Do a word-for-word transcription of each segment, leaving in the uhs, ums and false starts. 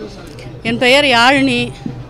என் பெயர் யாழினி.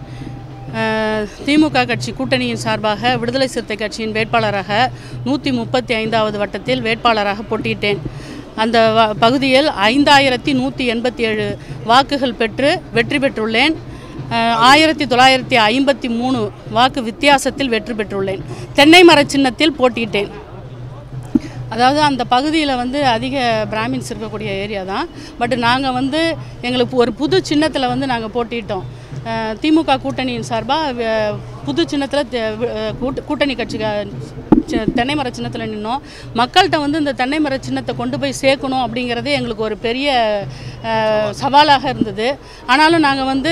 திமுக கட்சி கூட்டணியின் சார்பாக விடுதலை சிறுத்தை கட்சியின் வேட்பாளராக நூற்றி முப்பத்தி ஐந்தாவது வட்டத்தில் வேட்பாளராக போட்டியிட்டேன். அந்த பகுதியில் ஐந்தாயிரத்தி நூற்றி எண்பத்தி ஏழு வாக்குகள் பெற்று வெற்றி பெற்றுள்ளேன். ஆயிரத்தி தொள்ளாயிரத்தி ஐம்பத்தி மூணு வாக்கு வித்தியாசத்தில் வெற்றி பெற்றுள்ளேன். தென்னை மர சின்னத்தில் போட்டியிட்டேன். அதாவது அந்த பகுதியில் வந்து அதிக பிராமின்ஸ் இருக்கக்கூடிய ஏரியா தான். பட் நாங்கள் வந்து எங்களுக்கு ஒரு புது சின்னத்தில் வந்து நாங்கள் போட்டிட்டோம். திமுக கூட்டணியின் சார்பாக புது சின்னத்தில் கூட்டணி கட்சி தென்னை மர சின்னத்தில் நின்னோம். மக்கள்கிட்ட வந்து இந்த தென்னை மர சின்னத்தை கொண்டு போய் சேர்க்கணும் அப்படிங்கிறதே எங்களுக்கு ஒரு பெரிய சவாலாக இருந்தது. ஆனாலும் நாங்கள் வந்து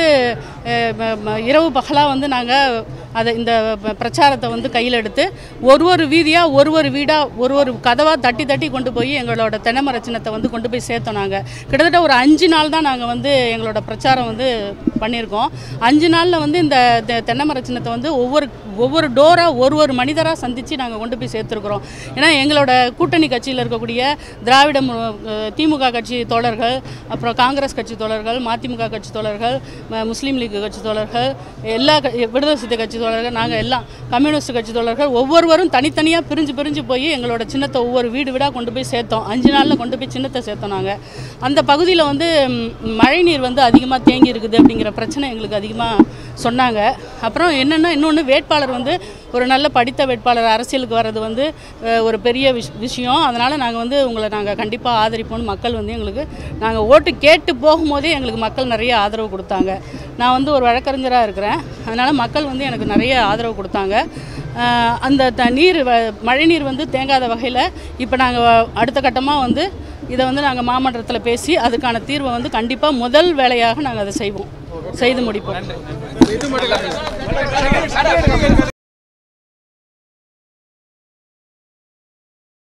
இரவு பகலாக வந்து நாங்கள் அதை இந்த பிரச்சாரத்தை வந்து கையில் எடுத்து ஒரு ஒரு வீதியாக ஒரு ஒரு வீடாக ஒரு ஒரு கதவாக தட்டி தட்டி கொண்டு போய் எங்களோட தென்னை மர சின்னத்தை வந்து கொண்டு போய் சேர்த்தோம். நாங்கள் கிட்டத்தட்ட ஒரு அஞ்சு நாள் தான் நாங்கள் வந்து எங்களோட பிரச்சாரம் வந்து பண்ணியிருக்கோம். அஞ்சு நாளில் வந்து இந்த தென்னை மர சின்னத்தை வந்து ஒவ்வொரு ஒவ்வொரு டோராக ஒரு ஒரு மனிதராக சந்தித்து நாங்கள் கொண்டு போய் சேர்த்துருக்குறோம். ஏன்னா எங்களோட கூட்டணி கட்சியில் இருக்கக்கூடிய திராவிட திமுக கட்சி தோழர்கள், அப்புறம் காங்கிரஸ் கட்சி தோழர்கள், மதிமுக கட்சி தோழர்கள், முஸ்லீம் லீக் கட்சி தோழர்கள், எல்லா விடுதலை சிறுத்தை கட்சி தோழர்கள், நாங்கள் எல்லாம் கம்யூனிஸ்ட் கட்சி தோழர்கள் ஒவ்வொருவரும் தனித்தனியாக பிரிஞ்சு பிரிஞ்சு போய் எங்களோட சின்னத்தை ஒவ்வொரு வீடு வீடாக கொண்டு போய் சேர்த்தோம். அஞ்சு நாளில் கொண்டு போய் சின்னத்தை சேர்த்தோம். நாங்கள் அந்த பகுதியில் வந்து மழை நீர் வந்து அதிகமாக தேங்கி இருக்குது அப்படிங்கிற பிரச்சனை எங்களுக்கு அதிகமாக சொன்னாங்க. அப்புறம் என்னென்னா இன்னொன்று, வேட்பாளர் வந்து ஒரு நல்ல படித்த வேட்பாளர் அரசியலுக்கு வர்றது வந்து ஒரு பெரிய விஷ் விஷயம் அதனால் நாங்கள் வந்து உங்களை நாங்கள் கண்டிப்பாக ஆதரிப்போம்னு மக்கள் வந்து எங்களுக்கு நாங்கள் ஓட்டு கேட்டு போகும்போதே எங்களுக்கு மக்கள் நிறைய ஆதரவு கொடுத்தாங்க. நான் வந்து ஒரு வழக்கறிஞராக இருக்கிறேன். அதனால் மக்கள் வந்து எனக்கு நிறைய ஆதரவு கொடுத்தாங்க. அந்த த நீர் மழை நீர் வந்து தேங்காத வகையில் இப்போ நாங்கள் அடுத்த கட்டமாக வந்து இதை வந்து நாங்கள் மாமன்றத்தில் பேசி அதுக்கான தீர்வை வந்து கண்டிப்பாக முதல் வேலையாக நாங்கள் அதை செய்வோம், செய்து முடிப்போம்.